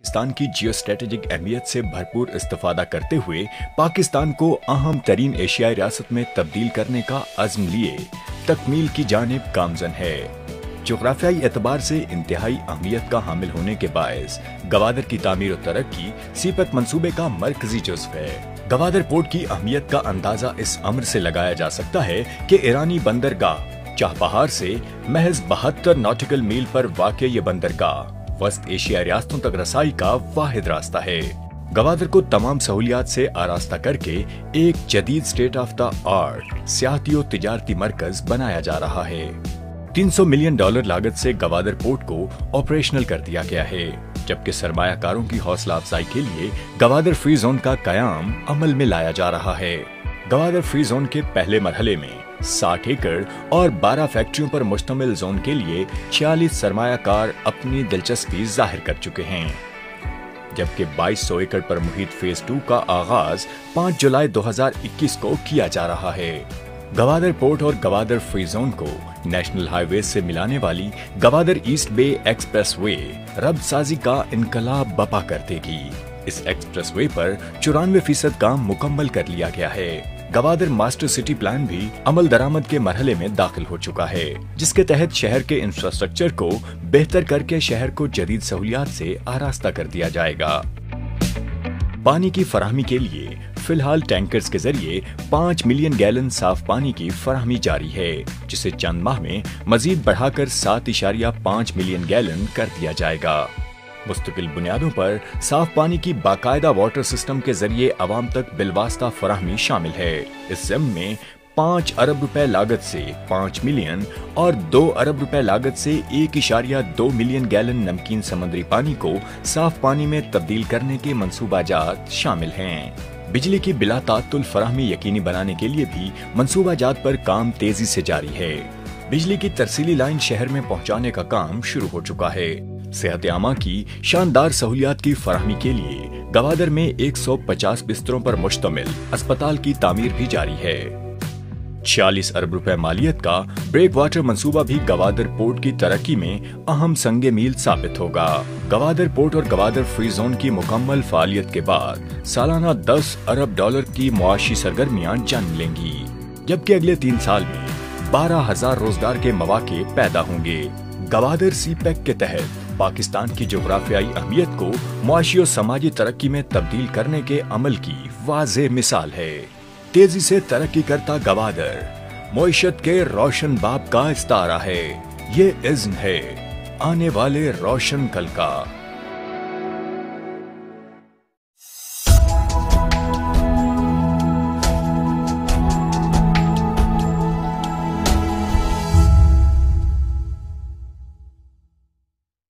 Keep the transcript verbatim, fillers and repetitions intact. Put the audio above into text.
पाकिस्तान की geo strategic अहमियत से भरपूर इस्तेफादा करते हुए पाकिस्तान को अहम तरीन एशियाई रियासत में तब्दील करने का अज़्म लिए तकमील की जानिब गामज़न है। जोग्राफियाई एतबार से इंतहाई अहमियत का हामिल होने के बायस गवादर की तामीर और तरक्की सीपैक मंसूबे का मरकजी जुज़्व है। गवादर पोर्ट की अहमियत का अंदाजा इस अमर से लगाया जा सकता है कि ईरानी बंदरगाह चाहबहार से महज बहत्तर नॉटिकल मील पर वाक़ ये बंदरगाह वस्त एशिया रियासतों तक रसाई का वाहिद रास्ता है। गवादर को तमाम सहूलियात से आरास्ता करके एक जदीद स्टेट ऑफ द आर्ट सियाहती और तिजारती मरकज बनाया जा रहा है। तीन सौ मिलियन डॉलर लागत से गवादर पोर्ट को ऑपरेशनल कर दिया गया है, जबकि सरमायाकारों की हौसला अफजाई के लिए गवादर फ्री जोन का कयाम अमल में लाया जा रहा है। गवादर फ्री जोन के पहले मरहले में साठ एकड़ और बारह फैक्ट्रियों पर मुश्तमिल जोन के लिए छियालीस सरमायाकार अपनी दिलचस्पी जाहिर कर चुके हैं, जबकि बाईस सौ एकड़ पर मुहित फेज टू का आगाज पाँच जुलाई दो हज़ार इक्कीस को किया जा रहा है। गवादर पोर्ट और गवादर फ्री जोन को नेशनल हाईवे से मिलाने वाली गवादर ईस्ट बे एक्सप्रेसवे रब्तसाजी का इनकलाब बपा कर देगी। इस एक्सप्रेसवे पर चौरानवे फीसद काम मुकम्मल कर लिया गया है। गवादर मास्टर सिटी प्लान भी अमल दरामद के मरहले में दाखिल हो चुका है, जिसके तहत शहर के इंफ्रास्ट्रक्चर को बेहतर करके शहर को जदीद सहूलियात से आरास्ता कर दिया जाएगा। पानी की फराहमी के लिए फिलहाल टैंकर्स के जरिए पाँच मिलियन गैलन साफ पानी की फराहमी जारी है, जिसे चंद माह में मजीद बढ़ाकर सात इशारिया पाँच मिलियन गैलन कर दिया जाएगा। मुस्तकिल बुनियादों पर साफ पानी की बाकायदा वाटर सिस्टम के जरिए अवाम तक बिलवास्ता फराहमी शामिल है। इस ज़िम्न में पाँच अरब रुपए लागत से पाँच मिलियन और दो अरब रुपए लागत से एक इशारिया दो मिलियन गैलन नमकीन समुद्री पानी को साफ पानी में तब्दील करने के मंसूबाजात शामिल हैं। बिजली की बिला तात्तुल फराहमी यकीनी बनाने के लिए भी मंसूबाजात पर काम तेजी से जारी है। बिजली की तरसीली लाइन शहर में पहुंचाने का काम शुरू हो चुका है। सेहत आमा की शानदार सहूलियात की फराहमी के लिए गवादर में एक सौ पचास बिस्तरों पर मुश्तमिल अस्पताल की तामीर भी जारी है। छियालीस अरब रुपए मालियत का ब्रेक वाटर मंसूबा भी गवादर पोर्ट की तरक्की में अहम संगे मील साबित होगा। गवादर पोर्ट और गवादर फ्री जोन की मुकम्मल फालियत के बाद सालाना दस अरब डॉलर की मुआशी सरगर्मियां जन्म लेंगी, जबकि अगले तीन साल में बारह हजार रोजगार के मौके पैदा होंगे। गवादर सीपैक के तहत पाकिस्तान की जोग्राफियाई अहमियत को मुआशी और समाजी तरक्की में तब्दील करने के अमल की वाज़ेह मिसाल है। तेजी से तरक्की करता गवादर मईशत के रोशन बाब का इस्तारा है। ये इज़्न है आने वाले रोशन कल का।